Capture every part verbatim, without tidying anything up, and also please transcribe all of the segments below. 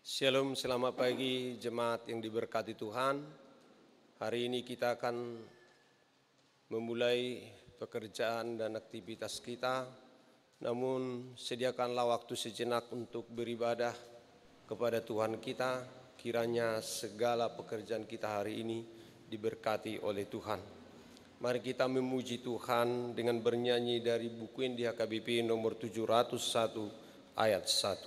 Shalom, selamat pagi jemaat yang diberkati Tuhan. Hari ini kita akan memulai pekerjaan dan aktivitas kita. Namun sediakanlah waktu sejenak untuk beribadah kepada Tuhan kita. Kiranya segala pekerjaan kita hari ini diberkati oleh Tuhan. Mari kita memuji Tuhan dengan bernyanyi dari buku N D H K B P nomor tujuh ratus satu ayat satu.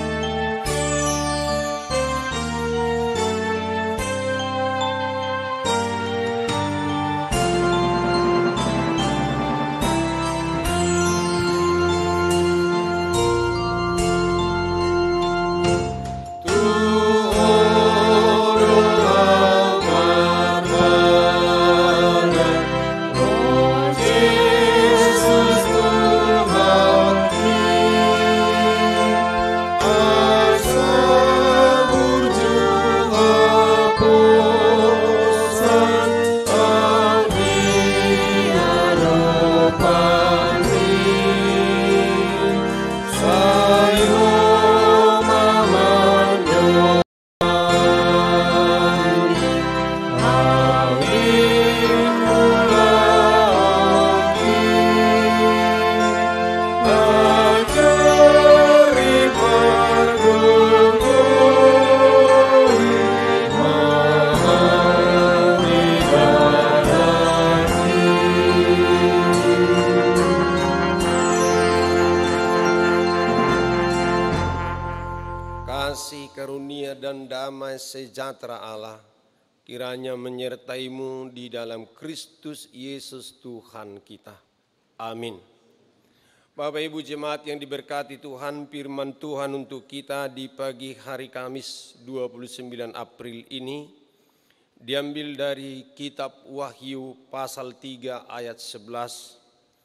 Sejahtera Allah kiranya menyertaimu di dalam Kristus Yesus Tuhan kita. Amin. Bapak Ibu jemaat yang diberkati Tuhan, firman Tuhan untuk kita di pagi hari Kamis dua puluh sembilan April ini diambil dari kitab Wahyu pasal tiga ayat sebelas.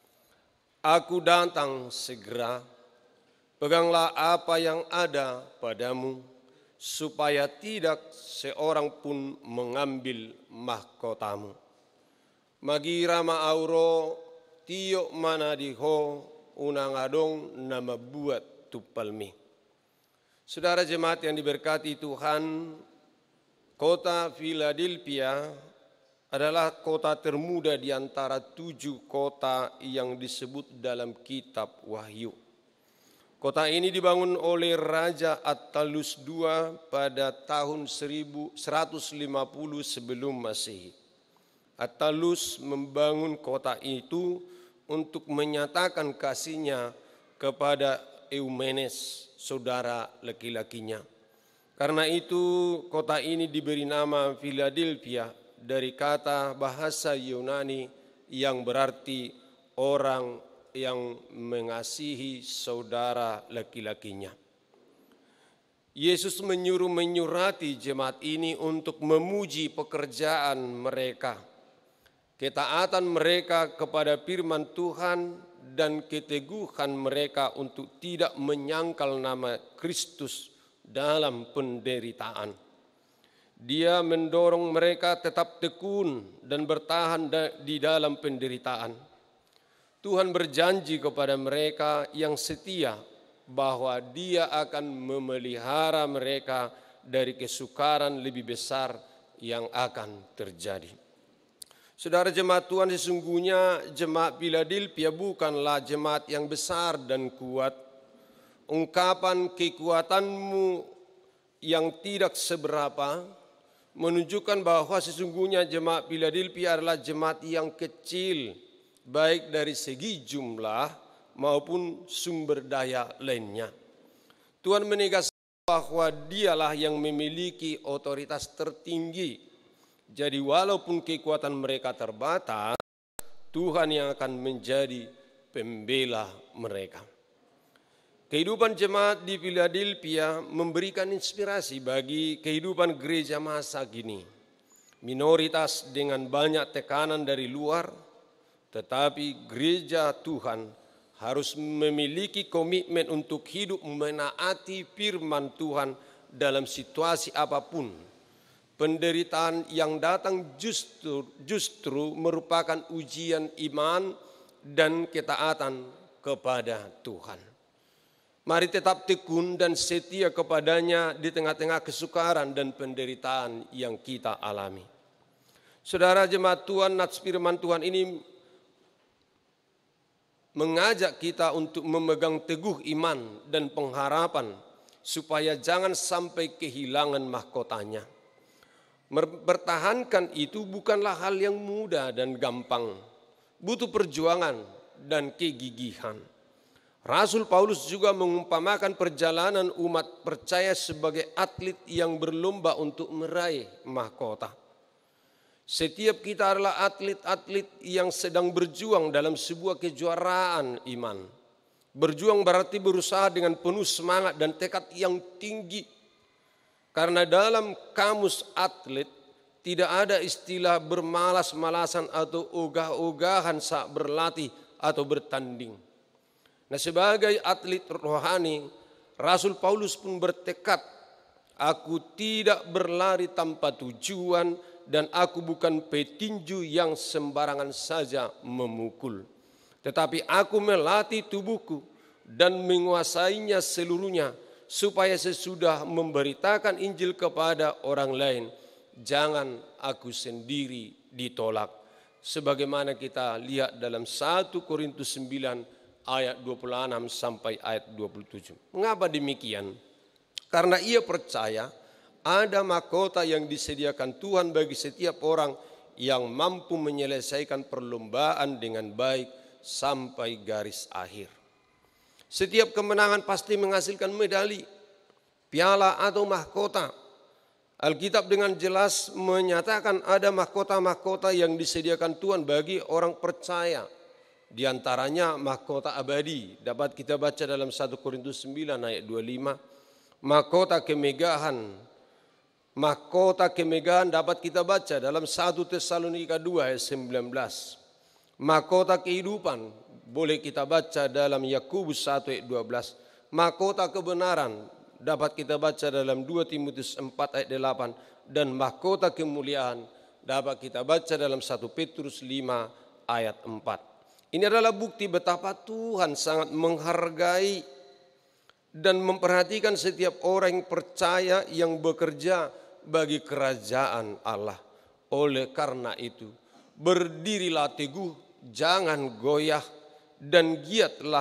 Aku datang segera, peganglah apa yang ada padamu, supaya tidak seorang pun mengambil mahkotamu. Magira ma'auro tiyo manadiho unang adong nama buat tupalmi. Saudara jemaat yang diberkati Tuhan, kota Philadelphia adalah kota termuda di antara tujuh kota yang disebut dalam kitab Wahyu. Kota ini dibangun oleh Raja Attalus kedua pada tahun seratus lima puluh sebelum Masehi. Attalus membangun kota itu untuk menyatakan kasihnya kepada Eumenes, saudara laki-lakinya. Karena itu kota ini diberi nama Philadelphia dari kata bahasa Yunani yang berarti orang yang mengasihi saudara laki-lakinya. Yesus menyuruh menyurati jemaat ini untuk memuji pekerjaan mereka, ketaatan mereka kepada firman Tuhan, dan keteguhan mereka untuk tidak menyangkal nama Kristus dalam penderitaan. Dia mendorong mereka tetap tekun dan bertahan di dalam penderitaan. Tuhan berjanji kepada mereka yang setia bahwa Dia akan memelihara mereka dari kesukaran lebih besar yang akan terjadi. Saudara jemaat Tuhan, sesungguhnya jemaat Philadelphia bukanlah jemaat yang besar dan kuat. Ungkapan kekuatanmu yang tidak seberapa menunjukkan bahwa sesungguhnya jemaat Philadelphia adalah jemaat yang kecil, baik dari segi jumlah maupun sumber daya lainnya. Tuhan menegaskan bahwa Dialah yang memiliki otoritas tertinggi. Jadi walaupun kekuatan mereka terbatas, Tuhan yang akan menjadi pembela mereka. Kehidupan jemaat di Philadelphia memberikan inspirasi bagi kehidupan gereja masa kini. Minoritas dengan banyak tekanan dari luar, tetapi gereja Tuhan harus memiliki komitmen untuk hidup menaati firman Tuhan dalam situasi apapun. Penderitaan yang datang justru, justru merupakan ujian iman dan ketaatan kepada Tuhan. Mari tetap tekun dan setia kepadanya di tengah-tengah kesukaran dan penderitaan yang kita alami. Saudara jemaat Tuhan, nats firman Tuhan ini mengajak kita untuk memegang teguh iman dan pengharapan supaya jangan sampai kehilangan mahkotanya. Mempertahankan itu bukanlah hal yang mudah dan gampang, butuh perjuangan dan kegigihan. Rasul Paulus juga mengumpamakan perjalanan umat percaya sebagai atlet yang berlomba untuk meraih mahkota. Setiap kita adalah atlet-atlet yang sedang berjuang dalam sebuah kejuaraan iman. Berjuang berarti berusaha dengan penuh semangat dan tekad yang tinggi. Karena dalam kamus atlet tidak ada istilah bermalas-malasan atau ogah-ogahan saat berlatih atau bertanding. Nah, sebagai atlet rohani, Rasul Paulus pun bertekad, aku tidak berlari tanpa tujuan dan aku bukan petinju yang sembarangan saja memukul. Tetapi aku melatih tubuhku dan menguasainya seluruhnya supaya sesudah memberitakan Injil kepada orang lain, jangan aku sendiri ditolak. Sebagaimana kita lihat dalam satu Korintus sembilan ayat dua puluh enam sampai ayat dua puluh tujuh. Mengapa demikian? Karena ia percaya ada mahkota yang disediakan Tuhan bagi setiap orang yang mampu menyelesaikan perlombaan dengan baik sampai garis akhir. Setiap kemenangan pasti menghasilkan medali, piala atau mahkota. Alkitab dengan jelas menyatakan ada mahkota-mahkota yang disediakan Tuhan bagi orang percaya. Di antaranya mahkota abadi, dapat kita baca dalam satu Korintus sembilan ayat dua puluh lima. Mahkota kemegahan, mahkota kemegahan dapat kita baca dalam satu Tesalonika dua ayat sembilan belas. Mahkota kehidupan boleh kita baca dalam Yakobus satu ayat dua belas. Mahkota kebenaran dapat kita baca dalam dua Timotius empat ayat delapan. Dan mahkota kemuliaan dapat kita baca dalam satu Petrus lima ayat empat. Ini adalah bukti betapa Tuhan sangat menghargai dan memperhatikan setiap orang yang percaya yang bekerja bagi kerajaan Allah. Oleh karena itu, berdirilah teguh, jangan goyah, dan giatlah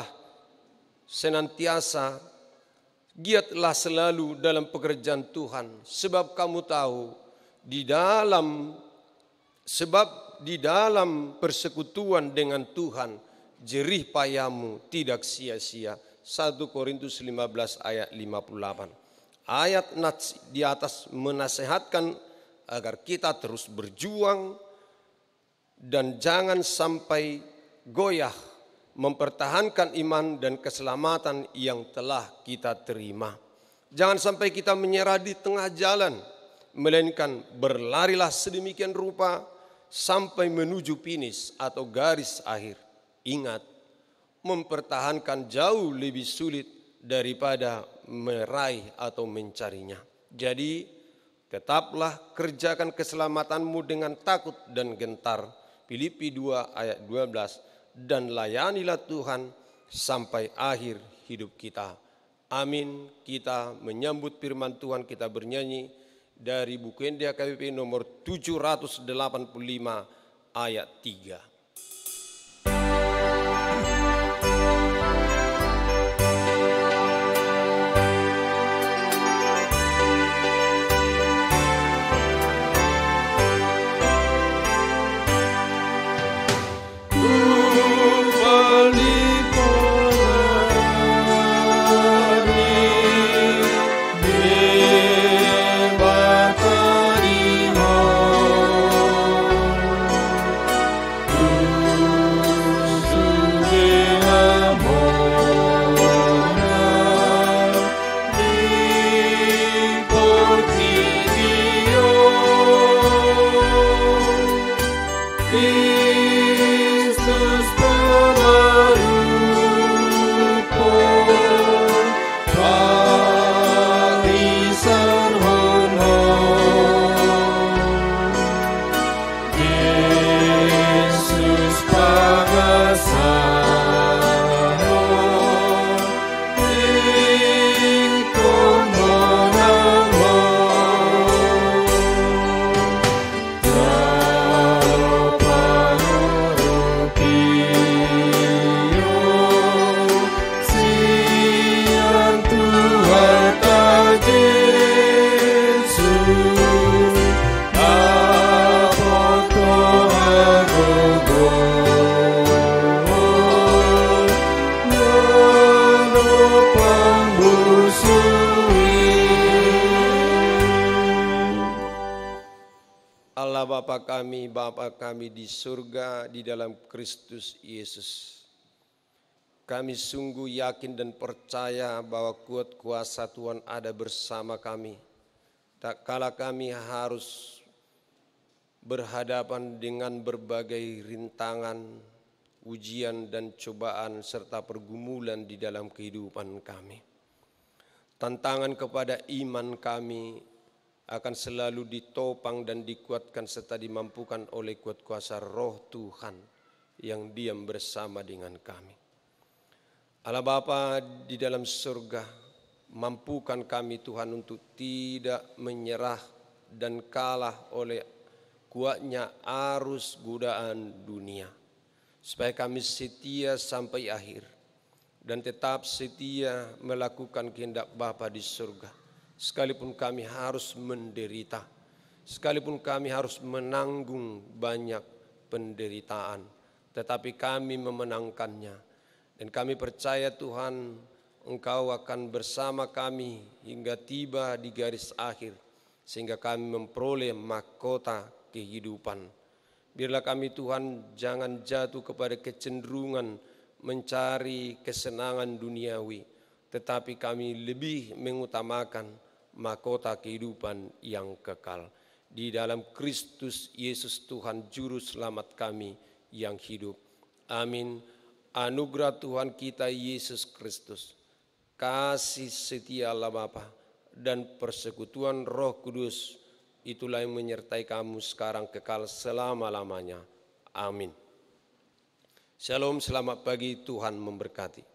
senantiasa, giatlah selalu dalam pekerjaan Tuhan. Sebab kamu tahu, di dalam sebab di dalam persekutuan dengan Tuhan, jerih payahmu tidak sia-sia. satu Korintus lima belas ayat lima puluh delapan. Ayat nats di atas menasehatkan agar kita terus berjuang dan jangan sampai goyah mempertahankan iman dan keselamatan yang telah kita terima. Jangan sampai kita menyerah di tengah jalan, melainkan berlarilah sedemikian rupa sampai menuju finish atau garis akhir. Ingat, mempertahankan jauh lebih sulit daripada meraih atau mencarinya. Jadi, tetaplah kerjakan keselamatanmu dengan takut dan gentar. Filipi dua ayat dua belas. Dan layanilah Tuhan sampai akhir hidup kita. Amin. Kita menyambut firman Tuhan, kita bernyanyi dari buku N D A K B P nomor tujuh ratus delapan puluh lima ayat tiga. Ku Allah Bapa kami, Bapa kami di surga di dalam Kristus Yesus. Kami sungguh yakin dan percaya bahwa kuat kuasa Tuhan ada bersama kami. Tak kala kami harus berhadapan dengan berbagai rintangan, ujian dan cobaan serta pergumulan di dalam kehidupan kami. Tantangan kepada iman kami akan selalu ditopang dan dikuatkan serta dimampukan oleh kuat kuasa Roh Tuhan yang diam bersama dengan kami. Allah Bapa di dalam surga, mampukan kami Tuhan untuk tidak menyerah dan kalah oleh kuatnya arus godaan dunia, supaya kami setia sampai akhir dan tetap setia melakukan kehendak Bapa di surga. Sekalipun kami harus menderita, sekalipun kami harus menanggung banyak penderitaan, tetapi kami memenangkannya. Dan kami percaya Tuhan, Engkau akan bersama kami hingga tiba di garis akhir, sehingga kami memperoleh mahkota kehidupan. Biarlah kami Tuhan jangan jatuh kepada kecenderungan mencari kesenangan duniawi, tetapi kami lebih mengutamakan mahkota kehidupan yang kekal. Di dalam Kristus Yesus Tuhan Juru Selamat kami yang hidup. Amin. Anugerah Tuhan kita Yesus Kristus, kasih setia Allah Bapa, dan persekutuan Roh Kudus, itulah yang menyertai kamu sekarang kekal selama-lamanya. Amin. Shalom, selamat pagi, Tuhan memberkati.